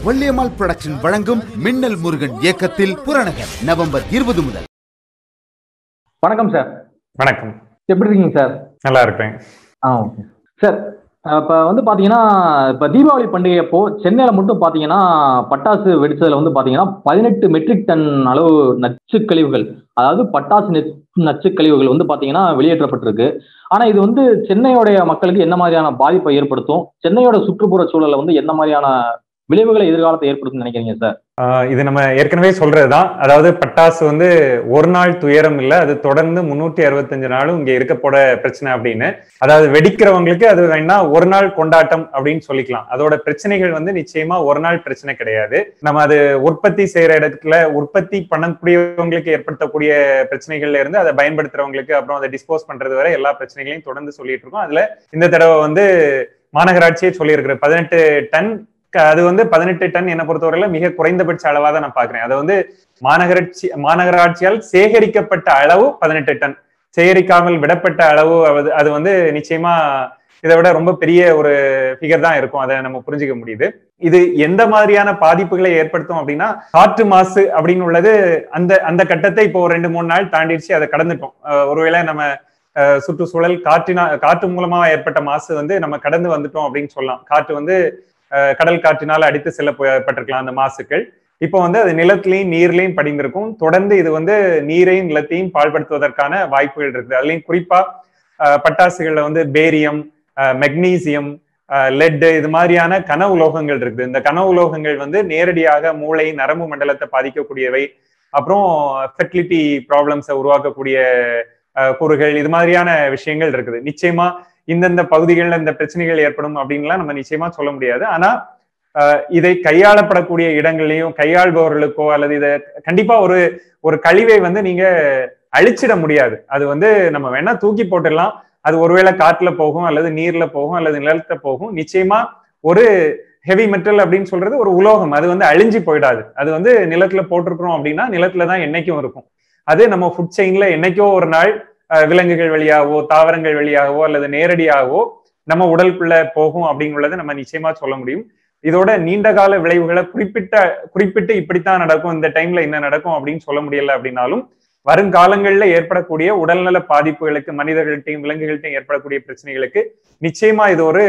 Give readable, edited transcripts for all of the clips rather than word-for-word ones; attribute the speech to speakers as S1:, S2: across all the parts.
S1: Valliammal production வழங்கும் மின்னல் முருகன் இயக்கத்தில் புறநகர் நவம்பர் 20 முதல்.
S2: வணக்கம் சார்.
S3: வணக்கம்.
S2: எப்படி இருக்கீங்க சார்?
S3: நல்லா இருக்கேன்.
S2: Okay sir. இப்போ பார்த்தீங்கன்னா இப்போ தீபாவளி பண்டிகை அப்போ சென்னையில் மட்டும் பார்த்தீங்கன்னா பட்டாசு வெடிச்சதில் பார்த்தீங்கன்னா 18 மெட்ரிக் டன் அளவு நச்சு கழிவுகள், அதாவது பட்டாசு நச்சு கழிவுகள் பார்த்தீங்கன்னா வெளியேற்றப்பட்டிருக்கு. ஆனால் இது சென்னையோடைய மக்களுக்கு என்ன மாதிரியான பாதிப்பை ஏற்படுத்தும், சென்னையோட சுற்றுப்புற சூழலில் என்ன மாதிரியான விளைவுகளை எதிர்காலத்தை ஏற்படுத்தும் நினைக்கிறீங்க சார்?
S3: இது நம்ம ஏற்கனவே சொல்றதுதான். அதாவது பட்டாசு ஒரு நாள் துயரம் இல்லை, அது தொடர்ந்து 365 நாளும் இங்க இருக்க போட பிரச்சனை அப்படின்னு. அதாவது வெடிக்கிறவங்களுக்கு அது வேணா ஒரு நாள் கொண்டாட்டம் அப்படின்னு சொல்லிக்கலாம். அதோட பிரச்சனைகள் நிச்சயமா ஒரு நாள் பிரச்சனை கிடையாது. நம்ம அது உற்பத்தி செய்யற இடத்துல உற்பத்தி பண்ணக்கூடியவங்களுக்கு ஏற்படுத்தக்கூடிய பிரச்சனைகள்ல இருந்து அதை பயன்படுத்துறவங்களுக்கு அப்புறம் அதை டிஸ்போஸ் பண்றது வரை எல்லா பிரச்சனைகளையும் தொடர்ந்து சொல்லிட்டு இருக்கோம். அதுல இந்த தடவை மாநகராட்சியே சொல்லியிருக்கிற 18 டன், அது 18 டன் என்னை பொறுத்தவரையில மிக குறைந்தபட்ச அளவா தான் நான் பாக்குறேன். அது மாநகராட்சியால் சேகரிக்கப்பட்ட அளவு 18 டன், சேகரிக்காமல் விடப்பட்ட அளவு அது நிச்சயமா இதை விட ரொம்ப பெரிய ஒரு ஃபிகர் தான் இருக்கும். அதை நம்ம புரிஞ்சுக்க முடியுது. இது எந்த மாதிரியான பாதிப்புகளை ஏற்படுத்தும் அப்படின்னா, காற்று மாசு அப்படின்னு உள்ளது அந்த கட்டத்தை இப்போ 2-3 நாள் தாண்டிடுச்சு, அதை கடந்துட்டோம். ஒருவேளை நம்ம சுற்றுச்சூழல் காற்று மூலமா ஏற்பட்ட மாசு நம்ம கடந்து வந்துட்டோம் அப்படின்னு சொல்லலாம். காற்று கடல் காற்றினால் அடித்து செல்லப்பட்டிருக்கலாம் அந்த மாசுக்கள். இப்போ அது நிலத்திலையும் நீர்லையும் படிந்திருக்கும். தொடர்ந்து இது நீரையும் நிலத்தையும் பாழ்படுத்துவதற்கான வாய்ப்புகள் இருக்குது. அதுலயும் குறிப்பா பட்டாசுகள்ல பேரியம், மெக்னீசியம், லெட், இது மாதிரியான கன உலோகங்கள் இருக்குது. இந்த கன உலோகங்கள் நேரடியாக மூளை நரம்பு மண்டலத்தை பாதிக்கக்கூடியவை. அப்புறம் ஃபெர்டிலிட்டி ப்ராப்ளம்ஸை உருவாக்கக்கூடிய கூறுகள், இது மாதிரியான விஷயங்கள் இருக்குது. நிச்சயமா இந்தந்த பகுதிகளில் இந்த பிரச்சனைகள் ஏற்படும் அப்படின்லாம் நம்ம நிச்சயமா சொல்ல முடியாது. ஆனா இதை கையாளப்படக்கூடிய இடங்களையும் கையாள்பவர்களுக்கோ அல்லது இதை கண்டிப்பா ஒரு கழிவை நீங்க அழிச்சிட முடியாது. அது நம்ம வேணா தூக்கி போட்டுடலாம். அது ஒருவேளை காற்றுல போகும் அல்லது நீர்ல போகும் அல்லது நிலத்துல போகும். நிச்சயமா ஒரு ஹெவி மெட்டல் அப்படின்னு சொல்றது ஒரு உலோகம், அது அழிஞ்சு போயிடாது. அது நிலத்துல போட்டிருக்கிறோம் அப்படின்னா நிலத்துலதான் என்னைக்கும் இருக்கும். அது நம்ம ஃபுட் செயின்ல என்னைக்கோ ஒரு நாள் விலங்குகள் வழியாகவோ தாவரங்கள் வழியாகவோ அல்லது நேரடியாகவோ நம்ம உடலுக்குள்ள போகும் அப்படிங்குள்ளதை நம்ம நிச்சயமா சொல்ல முடியும். இதோட நீண்ட கால விளைவுகளை குறிப்பிட்டு இப்படித்தான் நடக்கும், இந்த டைம்ல என்ன நடக்கும் அப்படின்னு சொல்ல முடியல அப்படின்னாலும், வருங்காலங்கள்ல ஏற்படக்கூடிய உடல்நல பாதிப்புகளுக்கு மனிதர்கள்ட்டையும் விலங்குகள்ட்டையும் ஏற்படக்கூடிய பிரச்சனைகளுக்கு நிச்சயமா இது ஒரு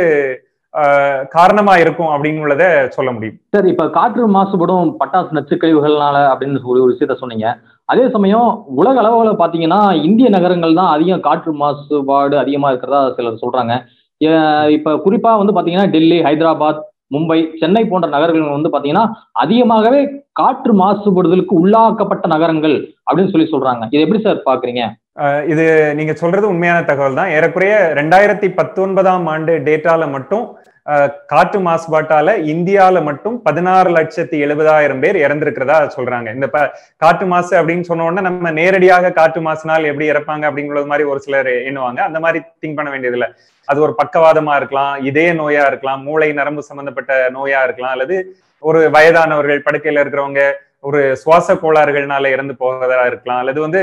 S3: காரணமா இருக்கும் அப்படின்னு சொல்ல முடியும்.
S2: சார், இப்ப காற்று மாசுபடும் பட்டாசு நச்சு கழிவுகள்னால அப்படின்னு ஒரு விஷயத்த சொன்னீங்க. அதே சமயம் உலக அளவுல பாத்தீங்கன்னா இந்திய நகரங்கள் தான் அதிகம் காற்று மாசுபாடு அதிகமா இருக்கிறதா சிலர் சொல்றாங்க. இப்ப குறிப்பா பாத்தீங்கன்னா டெல்லி, ஹைதராபாத், மும்பை, சென்னை போன்ற நகரங்கள் பாத்தீங்கன்னா அதிகமாகவே காற்று மாசுபடுதலுக்கு உள்ளாக்கப்பட்ட நகரங்கள் அப்படின்னு சொல்றாங்க. இது எப்படி சார் பாக்குறீங்க?
S3: இது நீங்க சொல்றது உண்மையான தகவல் தான். ஏறக்குறைய 2019ஆம் ஆண்டு டேட்டால மட்டும் காற்று மாசுபாட்டால இந்தியால மட்டும் 16,70,000 பேர் இறந்திருக்கிறதா சொல்றாங்க. இந்த காற்று மாசு அப்படின்னு சொன்ன உடனே நம்ம நேரடியாக காற்று மாசுனால் எப்படி இறப்பாங்க அப்படிங்கிறது மாதிரி ஒரு சிலர் எண்ணுவாங்க. அந்த மாதிரி திங்க் பண்ண வேண்டியது இல்லை. அது ஒரு பக்கவாதமா இருக்கலாம், இதய நோயா இருக்கலாம், மூளை நரம்பு சம்பந்தப்பட்ட நோயா இருக்கலாம், அல்லது ஒரு வயதானவர்கள் படுக்கையில இருக்கிறவங்க ஒரு சுவாச கோளாறுகள்னால இறந்து போவதா இருக்கலாம், அல்லது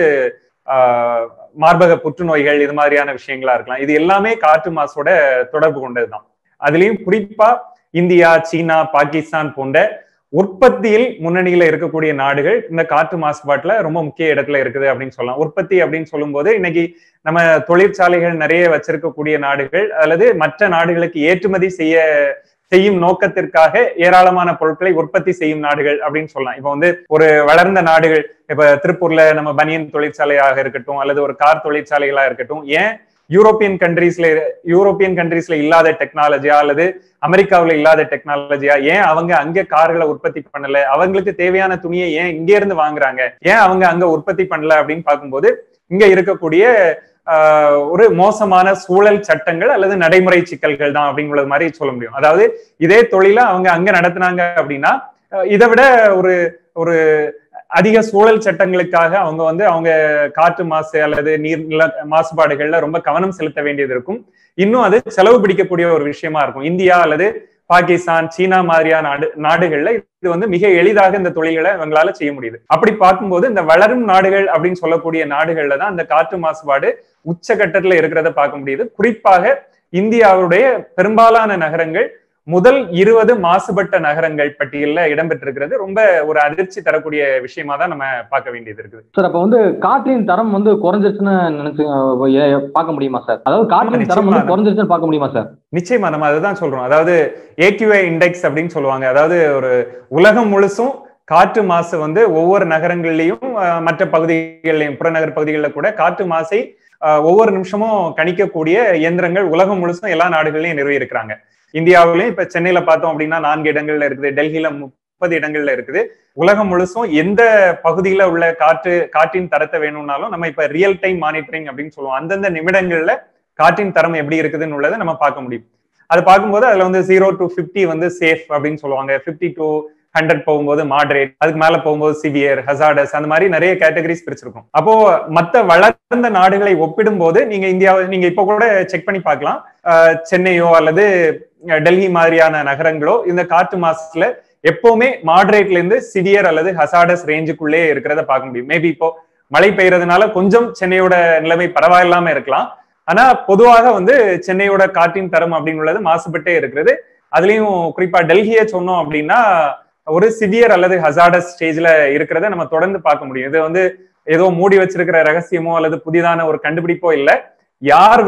S3: மார்பக புற்றுநோய்கள், இது மாதிரியான விஷயங்களா இருக்கலாம். இது எல்லாமே காற்று மாசோட தொடர்பு கொண்டதுதான். அதுலயும் குறிப்பா இந்தியா, சீனா, பாகிஸ்தான் போன்ற உற்பத்தியில் முன்னணியில இருக்கக்கூடிய நாடுகள் இந்த காற்று மாசுபாட்டுல ரொம்ப முக்கிய இடத்துல இருக்குது அப்படின்னு சொல்லலாம். உற்பத்தி அப்படின்னு சொல்லும் போது இன்னைக்கு நம்ம தொழிற்சாலைகள் நிறைய வச்சிருக்கக்கூடிய நாடுகள் அல்லது மற்ற நாடுகளுக்கு ஏற்றுமதி செய்யும் நோக்கத்திற்காக ஏராளமான பொருட்களை உற்பத்தி செய்யும் நாடுகள் அப்படின்னு சொல்லலாம். இப்ப ஒரு வளர்ந்த நாடுகள், இப்ப திருப்பூர்ல நம்ம பனியன் தொழிற்சாலையாக இருக்கட்டும் அல்லது ஒரு கார் தொழிற்சாலைகளா இருக்கட்டும், ஏன் யூரோப்பியன் கண்ட்ரீஸ்ல இல்லாத டெக்னாலஜியா அல்லது அமெரிக்காவில இல்லாத டெக்னாலஜியா, ஏன் அவங்க அங்க கார்களை உற்பத்தி பண்ணல, அவங்களுக்கு தேவையான துணியை ஏன் இங்க இருந்து வாங்குறாங்க, ஏன் அவங்க அங்க உற்பத்தி பண்ணல அப்படின்னு பார்க்கும்போது இங்க இருக்கக்கூடிய ஒரு மோசமான சூழல் சட்டங்கள் அல்லது நடைமுறை சிக்கல்கள் தான் அப்படிங்கிறது மாதிரி சொல்ல முடியும். அதாவது இதே தொழில அவங்க அங்க நடத்தினாங்க அப்படின்னா இதை விட ஒரு அதிக சூழல் சட்டங்களுக்காக அவங்க காற்று மாசு அல்லது நீர்நில மாசுபாடுகள்ல ரொம்ப கவனம் செலுத்த வேண்டியது இருக்கும். இன்னும் அது செலவு பிடிக்கக்கூடிய ஒரு விஷயமா இருக்கும். இந்தியா அல்லது பாகிஸ்தான், சீனா மாதிரியான நாடுகள்ல இது மிக எளிதாக இந்த தொழில்களை இவங்களால செய்ய முடியுது. அப்படி பார்க்கும்போது இந்த வளரும் நாடுகள் அப்படின்னு சொல்லக்கூடிய நாடுகள்ல தான் இந்த காற்று மாசுபாடு உச்சகட்டத்துல இருக்கிறத பார்க்க முடியுது. குறிப்பாக இந்தியாவுடைய பெரும்பாலான நகரங்கள் முதல் 20 மாசுபட்ட நகரங்கள் பட்டியல்ல இடம்பெற்றிருக்கிறது. ரொம்ப ஒரு அதிர்ச்சி தரக்கூடிய விஷயமா தான் நம்ம பார்க்க வேண்டியது இருக்குது.
S2: சார் அப்ப வந்து காற்றின் தரம் வந்து குறைஞ்சிருச்சுன்னு நினைச்சு பார்க்க முடியுமா சார்? அதாவது காற்றின் தரம் வந்து குறைஞ்சிருச்சுன்னு பார்க்க முடியுமா சார்?
S3: நிச்சயமா நம்ம அதுதான் சொல்றோம். அதாவது AQI இண்டெக்ஸ் அப்படின்னு சொல்லுவாங்க. அதாவது ஒரு உலகம் முழுசும் காற்று மாசு வந்து ஒவ்வொரு நகரங்கள்லயும் மற்ற பகுதிகளிலையும் புறநகர் பகுதிகளில் கூட காற்று மாசை ஒவ்வொரு நிமிஷமும் கணிக்கக்கூடிய இயந்திரங்கள் உலகம் முழுசும் எல்லா நாடுகள்லயும் நிறுவி இருக்கிறாங்க. இந்தியாவிலையும் இப்ப சென்னையில பார்த்தோம் அப்படின்னா 4 இடங்கள்ல இருக்குது, டெல்லியில 30 இடங்கள்ல இருக்குது. உலகம் முழுசும் எந்த பகுதியில உள்ள காற்றின் தரத்தை வேணும்னாலும் நம்ம இப்ப ரியல் டைம் மானிட்டரிங் அப்படின்னு சொல்லுவோம். அந்தந்த நிமிடங்கள்ல காற்றின் தரம் எப்படி இருக்குதுன்னு உள்ளதை நம்ம பார்க்க முடியும். அது பார்க்கும்போது அதுல வந்து 0 to 50 வந்து சேஃப் அப்படின்னு சொல்லுவாங்க, 50 to 100 போகும்போது மாடரேட், அதுக்கு மேல போகும்போது சிவியர், ஹசார்டஸ், அந்த மாதிரி நிறைய கேட்டகரிஸ் பிரிச்சிருக்கும். அப்போ மற்ற வளர்ந்த நாடுகளை ஒப்பிடும் போது நீங்க இந்தியாவை நீங்க இப்ப கூட செக் பண்ணி பார்க்கலாம். சென்னையோ அல்லது டெல்லி மாதிரியான நகரங்களோ இந்த காற்று மாசுல எப்பவுமே மாடரேட்ல இருந்து சிவியர் அல்லது ஹசார்டஸ் ரேஞ்சுக்குள்ளே இருக்கிறத பார்க்க முடியும். மேபி இப்போ மழை பெய்யறதுனால கொஞ்சம் சென்னையோட நிலைமை பரவாயில்லாம இருக்கலாம். ஆனா பொதுவாக வந்து சென்னையோட காற்றின் தரம் அப்படின்னுள்ளது மாசுபட்டே இருக்கிறது. அதுலயும் குறிப்பா டெல்லியே சொன்னோம் அப்படின்னா ஒரு சிவியர் அல்லது ஹசார்டஸ் ஸ்டேஜ்ல இருக்கிறத நம்ம தொடர்ந்து பார்க்க முடியும். இது வந்து ஏதோ மூடி வச்சிருக்கிற ரகசியமோ அல்லது புதிதான ஒரு கண்டுபிடிப்போ இல்லை. யார்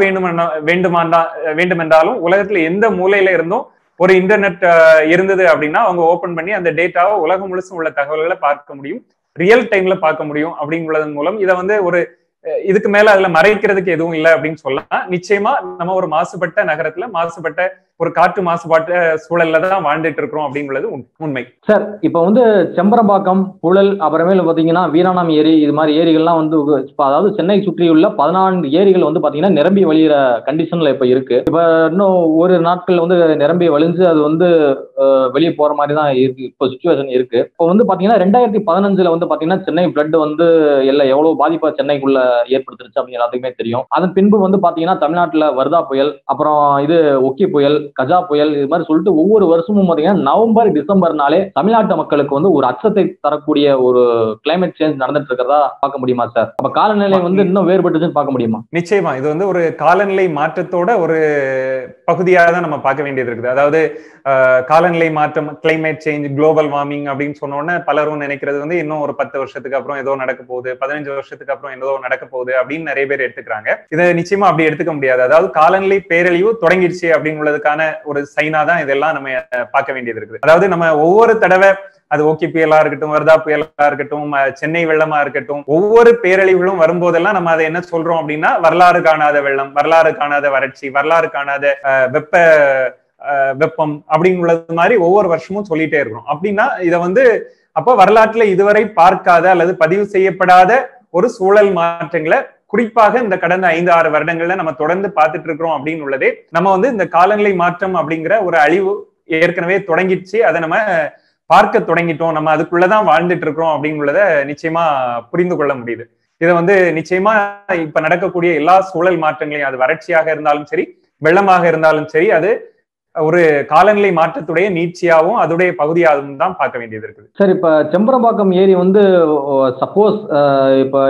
S3: வேண்டுமென்றாலும் உலகத்துல எந்த மூலையில இருந்தும் ஒரு இன்டர்நெட் இருந்தது அப்படின்னா அவங்க ஓபன் பண்ணி அந்த டேட்டாவை உலகம் முழுசும் உள்ள தகவல்களை பார்க்க முடியும், ரியல் டைம்ல பார்க்க முடியும். அப்படிங்கிறதன் மூலம் இதை வந்து ஒரு இதுக்கு மேல அதுல மறைக்கிறதுக்கு எதுவும் இல்லை அப்படின்னு சொல்லலாம். நிச்சயமா நம்ம ஒரு மாசுபட்ட நகரத்துல மாசுபட்ட ஒரு காற்று மாசுபாட்டு சூழல்ல தான் வாழ்ந்துட்டு இருக்கிறோம் அப்படின்றது உண்மை.
S2: சார் இப்ப வந்து செம்பரம்பாக்கம், புழல், அப்புறமேல பாத்தீங்கன்னா வீராணம் ஏரி, இது மாதிரி ஏரிகள்லாம் வந்து அதாவது சென்னை சுற்றியுள்ள 14 ஏரிகள் வந்து பாத்தீங்கன்னா நிரம்பி வழிகிற கண்டிஷன்ல இப்ப இருக்கு. இப்ப இன்னும் ஒரு நாட்கள் வந்து நிரம்பி வழிஞ்சு அது வந்து வெளியே போற மாதிரி தான் இருக்கு இப்போ சிச்சுவேஷன் இருக்கு. இப்போ வந்து பாத்தீங்கன்னா 2015 வந்து பாத்தீங்கன்னா சென்னை பிளட் வந்து எவ்வளவு பாதிப்பா சென்னைக்குள்ள ஏற்படுத்திருச்சு அப்படின்னு எல்லாத்துக்குமே தெரியும். அதன் பின்பு வந்து பாத்தீங்கன்னா தமிழ்நாட்டுல வர்தா புயல், அப்புறம் இது ஒக்கி புயல், கஜா புயல், இது மாதிரி சொல்லிட்டு ஒவ்வொரு வருஷமும் பாத்தீங்கன்னா நவம்பர் டிசம்பர்னாலே தமிழ்நாட்டு மக்களுக்கு வந்து ஒரு அச்சத்தை தரக்கூடிய ஒரு கிளைமேட் சேஞ்ச் நடந்துட்டு இருக்கிறதா பார்க்க முடியுமா சார்? அப்ப காலநிலை வந்து இன்னும் வேறுபட்டுச்சுன்னு பார்க்க முடியுமா?
S3: நிச்சயமா இது வந்து ஒரு காலநிலை மாற்றத்தோட ஒரு பகுதியாக தான் நம்ம பார்க்க வேண்டியது இருக்குது. அதாவது காலநிலை மாற்றம், கிளைமேட் சேஞ்ச், குளோபல் வார்மிங் அப்படின்னு சொன்னோன்னே பலரும் நினைக்கிறது வந்து இன்னும் ஒரு 10 வருஷத்துக்கு அப்புறம் ஏதோ நடக்க போகுது, 15 வருஷத்துக்கு அப்புறம் ஏதோ நடக்க போகுது அப்படின்னு நிறைய பேர் எடுத்துக்கிறாங்க. இதை நிச்சயமா அப்படி எடுத்துக்க முடியாது. அதாவது காலநிலை பேரழிவு தொடங்கிடுச்சு அப்படின்றதுக்கான ஒரு சைனா தான் இதெல்லாம் நம்ம பார்க்க வேண்டியது இருக்குது. அதாவது நம்ம ஒவ்வொரு தடவை அது ஓகே புயலா இருக்கட்டும், வர்தா புயலா இருக்கட்டும், சென்னை வெள்ளமா இருக்கட்டும், ஒவ்வொரு பேரழிவுகளும் வரும்போதெல்லாம் நம்ம அதை என்ன சொல்றோம் அப்படின்னா வரலாறு காணாத வெள்ளம், வரலாறு காணாத வறட்சி, வரலாறு காணாத வெப்பம் அப்படின்னுள்ளது மாதிரி ஒவ்வொரு வருஷமும் சொல்லிட்டே இருக்கிறோம். அப்படின்னா இதை வந்து அப்போ வரலாற்றுல இதுவரை பார்க்காத அல்லது பதிவு செய்யப்படாத ஒரு சூழல் மாற்றங்களை குறிப்பாக இந்த கடந்த 5-6 வருடங்கள்ல நம்ம தொடர்ந்து பார்த்துட்டு இருக்கிறோம் அப்படின்னு உள்ளதே நம்ம வந்து இந்த காலநிலை மாற்றம் அப்படிங்கிற ஒரு அழிவு ஏற்கனவே தொடங்கிடுச்சு, அதை நம்ம பார்க்க தொடங்கிட்டோம், நம்ம அதுக்குள்ளதான் வாழ்ந்துட்டு இருக்கிறோம் அப்படின்னுள்ளத நிச்சயமா புரிந்து கொள்ள முடியுது. இதை வந்து நிச்சயமா இப்ப நடக்கக்கூடிய எல்லா சூழல் மாற்றங்களையும், அது வறட்சியாக இருந்தாலும் சரி, வெள்ளமாக இருந்தாலும் சரி, அது ஒரு காலநிலை மாற்றத்துடைய நீட்சியாகவும் அதோடைய பகுதியாகவும் தான் பார்க்க வேண்டியது இருக்குது.
S2: சார் இப்ப செம்பரம்பாக்கம் ஏரி வந்து சப்போஸ் இப்ப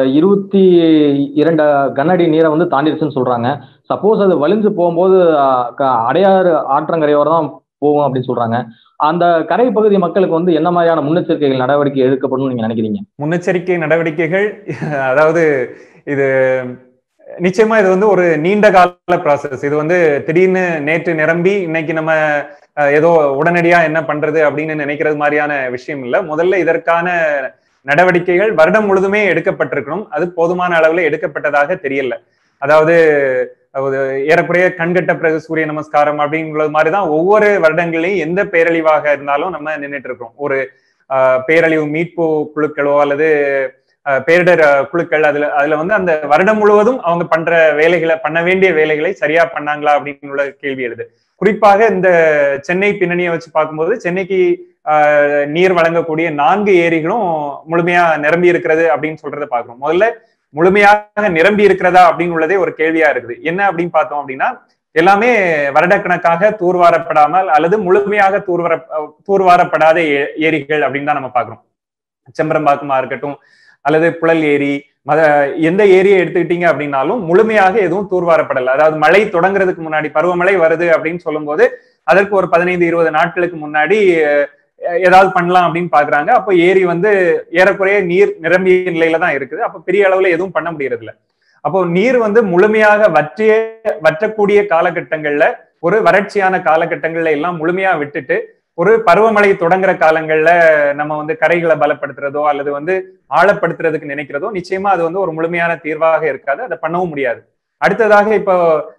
S2: 22 கனஅடி நீரை வந்து தாண்டிடுச்சுன்னு சொல்றாங்க. சப்போஸ் அது வலிஞ்சு போகும்போது அடையாறு ஆற்றங்கரையோர தான் போகும் அப்படின்னு சொல்றாங்க. அந்த கரை பகுதி மக்களுக்கு வந்து என்ன மாதிரியான முன்னெச்சரிக்கைகள் நடவடிக்கை எடுக்கப்படும் நீங்க நினைக்கிறீங்க?
S3: முன்னெச்சரிக்கை நடவடிக்கைகள், அதாவது இது நிச்சயமா இது வந்து ஒரு நீண்ட கால ப்ராசஸ். இது வந்து திடீர்னு நேற்று நிரம்பி இன்னைக்கு நம்ம ஏதோ உடனடியா என்ன பண்றது அப்படின்னு நினைக்கிறது மாதிரியான விஷயம் இல்லை. முதல்ல இதற்கான நடவடிக்கைகள் வருடம் முழுதுமே எடுக்கப்பட்டிருக்கணும். அது போதுமான அளவுல எடுக்கப்பட்டதாக தெரியல. அதாவது ஏறக்குறைய கண்கட்ட பிறகு சூரிய நமஸ்காரம் அப்படிங்கிறது மாதிரிதான் ஒவ்வொரு வருடங்களையும் எந்த பேரழிவாக இருந்தாலும் நம்ம நின்றுட்டு இருக்கோம். ஒரு பேரழிவு மீட்பு குழுக்களோ அல்லது பேரிடர் குழுக்கள் அதுல வந்து அந்த வருடம் முழுவதும் அவங்க பண்ண வேண்டிய வேலைகளை சரியா பண்ணாங்களா அப்படின்னு உள்ள கேள்வி எழுது. குறிப்பாக இந்த சென்னை பின்னணியை வச்சு பார்க்கும்போது சென்னைக்கு நீர் வழங்கக்கூடிய 4 ஏரிகளும் முழுமையா நிரம்பி இருக்கிறது அப்படின்னு சொல்றத பாக்குறோம். முதல்ல முழுமையாக நிரம்பி இருக்கிறதா அப்படின்னு உள்ளதே ஒரு கேள்வியா இருக்குது. என்ன அப்படின்னு பார்த்தோம் அப்படின்னா எல்லாமே வருடக்கணக்காக தூர்வாரப்படாமல் அல்லது முழுமையாக தூர்வாரப்படாத ஏரிகள் அப்படின்னு தான் நம்ம பாக்குறோம். செம்பரம்பாக்கமா இருக்கட்டும் அல்லது புழல் ஏரி, எந்த ஏரியை எடுத்துக்கிட்டீங்க அப்படின்னாலும் முழுமையாக எதுவும் தூர்வாரப்படலை. அதாவது மழை தொடங்குறதுக்கு முன்னாடி பருவமழை வருது அப்படின்னு சொல்லும் போது அதற்கு ஒரு 15-20 நாட்களுக்கு முன்னாடி ஏதாவது பண்ணலாம் அப்படின்னு பாக்குறாங்க. அப்போ ஏரி வந்து ஏறக்குறைய நீர் நிரம்பிய நிலையில தான் இருக்குது. அப்ப பெரிய அளவுல எதுவும் பண்ண முடியறது இல்லை. அப்போ நீர் வந்து முழுமையாக வற்றக்கூடிய காலகட்டங்கள்ல, ஒரு வறட்சியான காலகட்டங்கள்ல எல்லாம் முழுமையா விட்டுட்டு ஒரு பருவமழை தொடங்குற காலங்கள்ல நம்ம வந்து கரைகளை பலப்படுத்துறதோ அல்லது வந்து ஆழப்படுத்துறதுக்கு நினைக்கிறதோ நிச்சயமா அது வந்து ஒரு முழுமையான தீர்வாக இருக்காது. அதை பண்ணவும் முடியாது. அடுத்ததாக இப்போ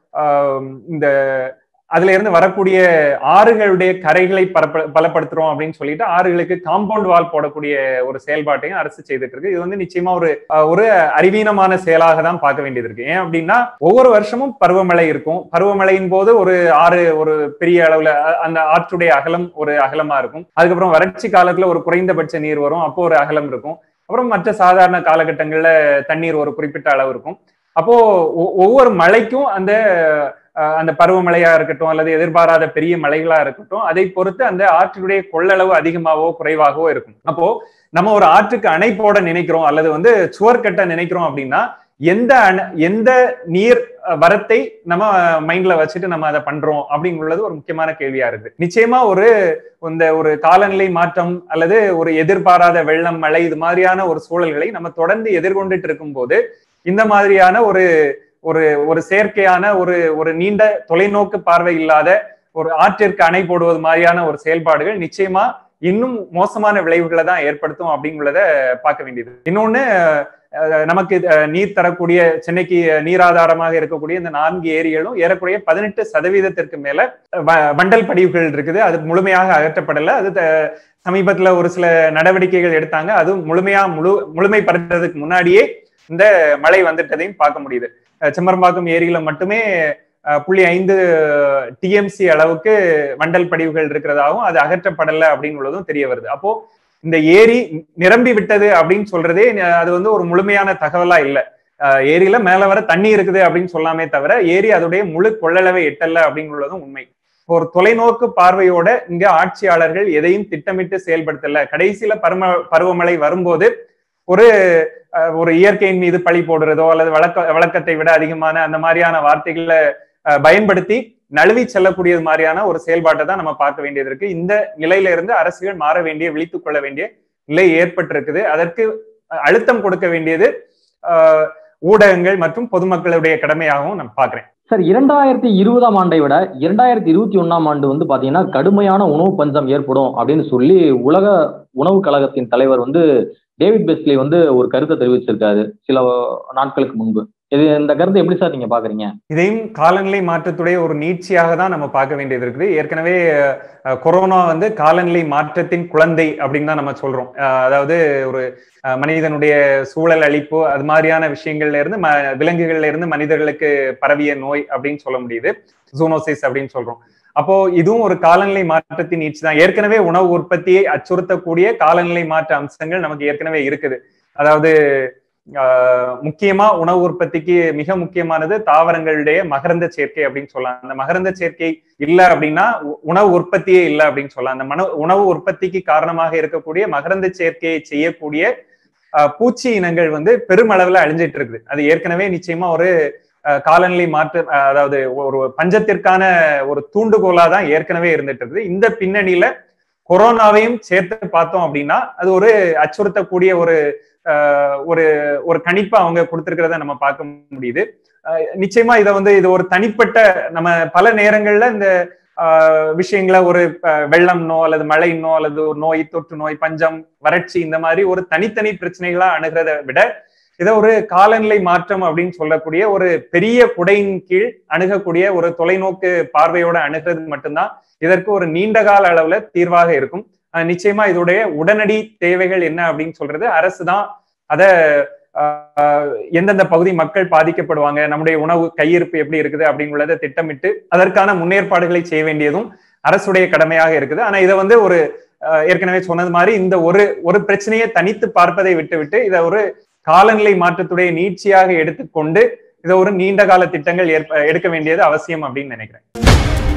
S3: இந்த அதுல இருந்து வரக்கூடிய ஆறுகளுடைய கரைகளை பலப்படுத்துறோம் அப்படின்னு சொல்லிட்டு ஆறுகளுக்கு காம்பவுண்ட் வால் போடக்கூடிய ஒரு செயல்பாட்டையும் அரசு செய்துட்டு இருக்கு. இது வந்து நிச்சயமா ஒரு அறிவீனமான செயலாக தான் பார்க்க வேண்டியது இருக்கு. ஏன் அப்படின்னா ஒவ்வொரு வருஷமும் பருவமழை இருக்கும். பருவமழையின் போது ஒரு ஆறு ஒரு பெரிய அளவுல அந்த ஆற்றுடைய அகலம் ஒரு அகலமா இருக்கும். அதுக்கப்புறம் வறட்சி காலத்துல ஒரு குறைந்தபட்ச நீர் வரும், அப்போ ஒரு அகலம் இருக்கும். அப்புறம் மற்ற சாதாரண காலகட்டங்கள்ல தண்ணீர் ஒரு குறிப்பிட்ட அளவு இருக்கும். அப்போ ஒவ்வொரு மழைக்கும் அந்த பருவமழையா இருக்கட்டும் அல்லது எதிர்பாராத பெரிய மழைகளா இருக்கட்டும், அதை பொறுத்து அந்த ஆற்றினுடைய கொள்ளளவு அதிகமாகவோ குறைவாகவோ இருக்கும். அப்போ நம்ம ஒரு ஆற்றுக்கு அணை போட நினைக்கிறோம் அல்லது வந்து சுவர் கட்ட நினைக்கிறோம் அப்படின்னா எந்த நீர் வரத்தை நம்ம மைண்ட்ல வச்சுட்டு நம்ம அதை பண்றோம் அப்படிங்கிறது ஒரு முக்கியமான கேள்வியா இருக்கு. நிச்சயமா ஒரு காலநிலை மாற்றம் அல்லது ஒரு எதிர்பாராத வெள்ளம், மழை இது மாதிரியான ஒரு சூழல்களை நம்ம தொடர்ந்து எதிர்கொண்டுட்டு இருக்கும் போது இந்த மாதிரியான ஒரு செயற்கையான ஒரு நீண்ட தொலைநோக்கு பார்வை இல்லாத ஒரு ஆற்றிற்கு அணை போடுவது மாதிரியான ஒரு செயல்பாடுகள் நிச்சயமா இன்னும் மோசமான விளைவுகளை தான் ஏற்படுத்தும் அப்படிங்கிறத பார்க்க வேண்டியது. இன்னொன்னு, நமக்கு நீர் தரக்கூடிய சென்னைக்கு நீராதாரமாக இருக்கக்கூடிய இந்த 4 ஏரிகளும் ஏறக்குறைய 18% மேல வண்டல் படிவுகள் இருக்குது. அது முழுமையாக அகற்றப்படல. அது சமீபத்துல ஒரு சில நடவடிக்கைகள் எடுத்தாங்க. அது முழுமைப்படுத்துறதுக்கு முன்னாடியே இந்த மழை வந்துட்டதையும் பார்க்க முடியுது. செம்பரம்பாக்கம் ஏரியில மட்டுமே 0.5 TMC அளவுக்கு வண்டல் படிவுகள் இருக்கிறதாகவும் அது அகற்றப்படலை அப்படிங்கிறதும் தெரிய வருது. அப்போ இந்த ஏரி நிரம்பி விட்டது அப்படின்னு சொல்றதே அது வந்து ஒரு முழுமையான தகவலா இல்லை. ஏரியில மேல வர தண்ணி இருக்குது அப்படின்னு சொல்லாமே தவிர ஏரி அதோடைய முழு கொள்ளளவை எட்டல அப்படிங்கிறதும் உண்மை. ஒரு தொலைநோக்கு பார்வையோட இங்க ஆட்சியாளர்கள் எதையும் திட்டமிட்டு செயல்படுத்தல. கடைசியில பருவமழை வரும்போது ஒரு இயற்கையின் மீது பழி போடுறதோ அல்லது வழக்கத்தை விட அதிகமான அந்த மாதிரியான வார்த்தைகளை பயன்படுத்தி நழுவி செல்லக்கூடியது மாதிரியான ஒரு செயல்பாட்டை தான் நம்ம பார்க்க வேண்டியது இருக்கு. இந்த நிலையில இருந்து அரசுகள் மாற வேண்டிய, விழித்துக் கொள்ள வேண்டிய நிலை ஏற்பட்டிருக்குது. அதற்கு அழுத்தம் கொடுக்க வேண்டியது ஊடகங்கள் மற்றும் பொதுமக்களுடைய கடமையாகவும் நான் பாக்குறேன்.
S2: சார், 2020ஆம் ஆண்டை விட 2021ஆம் ஆண்டு வந்து பாத்தீங்கன்னா கடுமையான உணவு பஞ்சம் ஏற்படும் அப்படின்னு சொல்லி உலக உணவு கழகத்தின் தலைவர் வந்து டேவிட் பெஸ்லி வந்து ஒரு கருத்தை தெரிவிச்சிருக்காரு சில நாட்களுக்கு முன்பு. இந்த கருத்தை எப்படி சார் நீங்க பாக்குறீங்க?
S3: இதையும் காலநிலை மாற்றத்துடைய ஒரு நீட்சியாக தான் நம்ம பார்க்க வேண்டியது இருக்குது. ஏற்கனவே கொரோனா வந்து காலநிலை மாற்றத்தின் குழந்தை அப்படின்னு தான் நம்ம சொல்றோம். அதாவது ஒரு மனிதனுடைய சூழல் அழிப்பு அது மாதிரியான விஷயங்கள்ல இருந்து விலங்குகள்ல இருந்து மனிதர்களுக்கு பரவிய நோய் அப்படின்னு சொல்ல முடியுது. ஜூனோசிஸ் அப்படின்னு சொல்றோம். அப்போ இதுவும் ஒரு காலநிலை மாற்றத்தின் நீட்சி தான். ஏற்கனவே உணவு உற்பத்தியை அச்சுறுத்தக்கூடிய காலநிலை மாற்ற அம்சங்கள் நமக்கு ஏற்கனவே இருக்குது. அதாவது முக்கியமா உணவு உற்பத்திக்கு மிக முக்கியமானது தாவரங்களுடைய மகரந்த சேர்க்கை அப்படின்னு சொல்லலாம். அந்த மகரந்த சேர்க்கை இல்லை அப்படின்னா உணவு உற்பத்தியே இல்லை அப்படின்னு சொல்லலாம். அந்த உணவு உற்பத்திக்கு காரணமாக இருக்கக்கூடிய மகரந்த சேர்க்கையை செய்யக்கூடிய பூச்சி இனங்கள் வந்து பெருமளவுல அழிஞ்சிட்டு இருக்குது. அது ஏற்கனவே நிச்சயமா ஒரு காலநிலை மாற்றம், அதாவது ஒரு பஞ்சத்திற்கான ஒரு தூண்டுகோலா தான் ஏற்கனவே இருந்துட்டு இருக்குது. இந்த பின்னணியில கொரோனாவையும் சேர்த்து பார்த்தோம் அப்படின்னா அது ஒரு அச்சுறுத்தக்கூடிய ஒரு கணிப்பை அவங்க கொடுத்திருக்கிறத நம்ம பார்க்க முடியுது. நிச்சயமா இது ஒரு தனிப்பட்ட, நம்ம பல நேரங்கள்ல இந்த விஷயங்களை ஒரு வெள்ளம்னோ அல்லது மழைன்னோ அல்லது ஒரு நோய், தொற்று நோய், பஞ்சம், வறட்சி இந்த மாதிரி ஒரு தனித்தனி பிரச்சனைகளா அணுகிறத விட இதை ஒரு காலநிலை மாற்றம் அப்படின்னு சொல்லக்கூடிய ஒரு பெரிய குடையின் கீழ் அணுகக்கூடிய ஒரு தொலைநோக்கு பார்வையோட அணுகிறது மட்டும்தான் இதற்கு ஒரு நீண்ட கால அளவுல தீர்வாக இருக்கும். நிச்சயமா இதோடைய உடனடி தேவைகள் என்ன அப்படின்னு சொல்றது அரசு தான். அத எந்தெந்த பகுதி மக்கள் பாதிக்கப்படுவாங்க, நம்முடைய உணவு கையிருப்பு எப்படி இருக்குது அப்படிங்கிறத திட்டமிட்டு அதற்கான முன்னேற்பாடுகளை செய்ய வேண்டியதும் அரசுடைய கடமையாக இருக்குது. ஆனா இதை வந்து ஒரு ஏற்கனவே சொன்னது மாதிரி இந்த ஒரு பிரச்சனையை தனித்து பார்ப்பதை விட்டுவிட்டு இதை ஒரு காலநிலை மாற்றத்துடைய நீட்சியாக எடுத்துக்கொண்டு இதை ஒரு நீண்ட கால திட்டங்கள் எடுக்க வேண்டியது அவசியம் அப்படின்னு நினைக்கிறேன்.